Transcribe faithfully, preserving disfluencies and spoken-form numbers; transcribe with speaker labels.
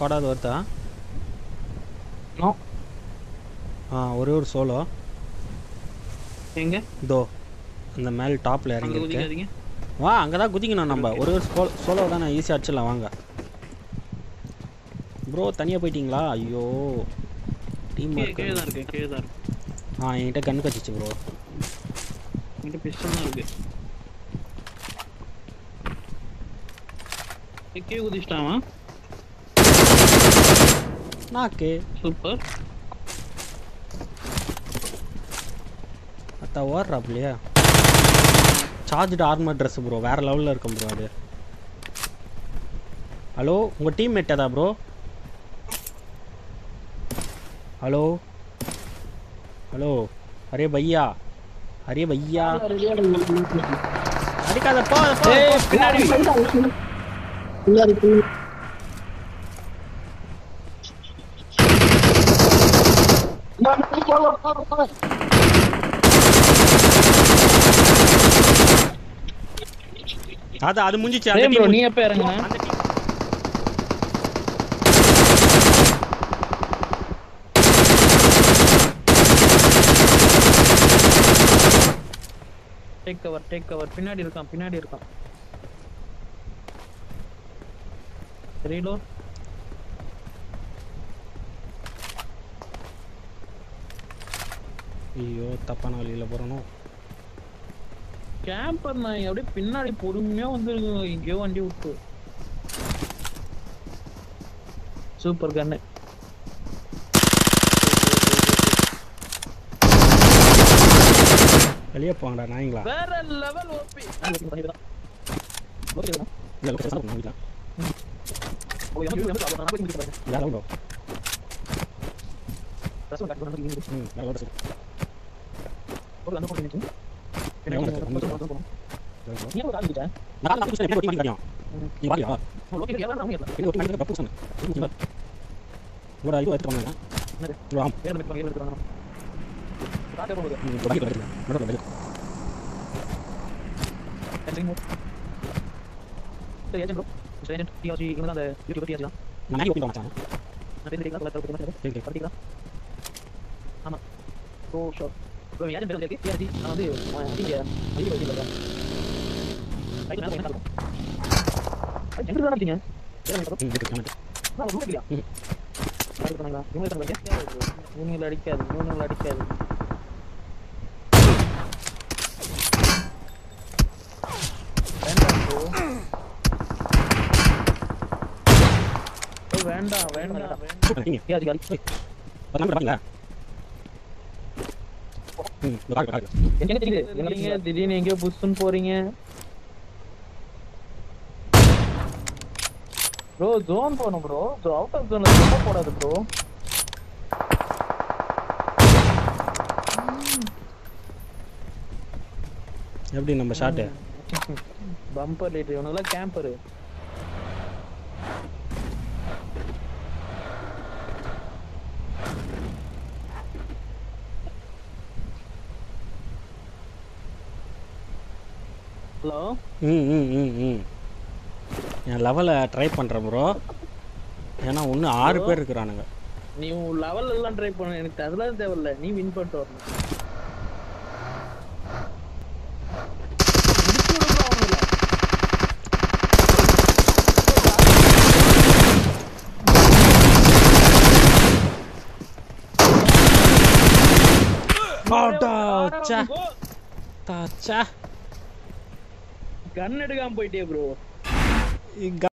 Speaker 1: ஸ்குவாடாவது வருதா?
Speaker 2: நோ.
Speaker 1: ஆ ஒரே ஒரு சோலோ.
Speaker 2: எங்க?
Speaker 1: இதோ அந்த மேல் டாப்ல இறங்கி இருக்கு.
Speaker 2: குதிக்காதீங்க.
Speaker 1: வா அங்கதான் குதிக்கணும் நம்ம. ஒரே ஒரு சோலோ சோலோ தானே ஈஸியாக அடிச்சிடலாம் வாங்க. ப்ரோ தனியாக போயிட்டீங்களா? ஐயோ டீம்
Speaker 2: கீழே தான் இருக்கு. கீழே தான் இருக்கு.
Speaker 1: ஆ என்கிட்ட கன் கச்சிச்சு ப்ரோ.
Speaker 2: என்கிட்ட பிஸ்டல் தான் இருக்கு. கீழே குதிச்சிட்டாமா?
Speaker 1: நாக்கு
Speaker 2: சூப்பர்.
Speaker 1: அத்தா ஓடுறாப்லையா? சார்ஜ்டு ஆர்மர் ட்ரெஸ் ப்ரோ, வேற லெவலில் இருக்கும் ப்ரோ அது. ஹலோ உங்கள் டீம் மேட் ஏதா ப்ரோ? ஹலோ ஹலோ அரே பையா, அரே பையா அடிக்காத போ போ.
Speaker 2: பின்னாடி
Speaker 1: அது அது முடிஞ்சிச்சு. அந்த
Speaker 2: ப்ரோ
Speaker 1: டீம்
Speaker 2: நீ எப்ப இறங்குன?
Speaker 1: அந்த team
Speaker 2: take cover take cover. பின்னாடி இருக்கான் பின்னாடி இருக்கான். ரீலோட்.
Speaker 1: ஐயோ தப்பான வழியில் போகிறணும்.
Speaker 2: கேம்பர் நான் அப்படியே பின்னாடி பொறுமையா வந்து எங்கேயோ வண்டி விட்டு. சூப்பர் கண்ணு.
Speaker 1: வெளியே போங்கடா நாய்ங்களா.
Speaker 2: வேற லெவல் ஓபி. ஓகே தான்.
Speaker 1: இல்ல லோகேஷ் சார் நான் வீட்ல.
Speaker 2: ஓ எம் எம் நான் போய் முடிக்க போறேன்.
Speaker 1: யாரோ ப்ரோ.
Speaker 2: ரசம் கட் பண்ணி இங்க.
Speaker 1: ம் வேற லோகேஷ்.
Speaker 2: ஒரு அந்த போட்டு நின்னு. பின்னாடி போறோம். நீ ஒரு ஆள் கிட்ட.
Speaker 1: நான் நான் புடிச்சேன் எப்படி மாட்டியா? நீ வாடியா?
Speaker 2: லோகேஷ் யாரா நான் இல்ல.
Speaker 1: இது ஒரு நாளைக்கு டப்பு சொன்னேன். ஒரு ஐயோ எடுத்து போங்க.
Speaker 2: என்னது?
Speaker 1: ராம்.
Speaker 2: ஏற மேல ஏற மேல. காட்ட போகுது.
Speaker 1: ம் பைக் எடுத்து. நடுவுல பைக்.
Speaker 2: Entering mode. சரி ஏஜென்ட் ப்ரோ. ஏஜென்ட் டிஆர்ஜி இவங்க அந்த யூடியூப் டிஆர்ஜி தான்.
Speaker 1: நான் நாய் ஓட்டி போறேன்.
Speaker 2: நான் பேசி கேட்கலாம் கலெக்டர் கொடுங்க.
Speaker 1: சரி சரி.
Speaker 2: படிக்கலாம். ஆமா. ஓ ஷாட். ப்ரோ ஏஜென்ட் பேர் இருக்கு. டிஆர்ஜி நான் வந்து இங்க ஐடி வைக்க போறேன். ரைட் நான் என்ன பண்ணுறேன்? எங்க தான் இருக்கீங்க? ஏற மேல.
Speaker 1: ம் இருக்கு கமெண்ட்.
Speaker 2: நான் ரூம் இல்லையா? ம். அது பண்ணாங்க. இவங்க தான் இருக்கீங்க. மூணுல அடிக்காது. மூணுல அடிக்காது. வேண்டாம் வேண்டாம் வேண்டாம்.
Speaker 1: நீங்க
Speaker 2: யார் யார்
Speaker 1: பத்து பாருங்க. ம் பாருங்க பாருங்க.
Speaker 2: என்ன தெரியுது? நீங்க திடீர்னு எங்க புஷ்ன்னு போறீங்க? ப்ரோ ஜோன் போணும் ப்ரோ. ஜோ அவுட் ஆஃப் ஜோன்ல ரொம்ப போடாத ப்ரோ.
Speaker 1: எப்படி நம்ம ஷாட்
Speaker 2: பம்பர் லைட் இவனுங்களா கேம்பர். ஹலோ.
Speaker 1: ம் ம் ம் ம் என் லெவலை ட்ரை பண்ணுறேன் ப்ரோ. ஏன்னா ஒன்று ஆறு பேர் இருக்கிறானுங்க.
Speaker 2: நீ உன் லெவல் எல்லாம் ட்ரை பண்ண. எனக்கு அதெல்லாம் தேவையில்ல. நீ வின் பண்ணிட்டு வரணும். கன் எடுக்காம போயிட்டே ப்ரோ.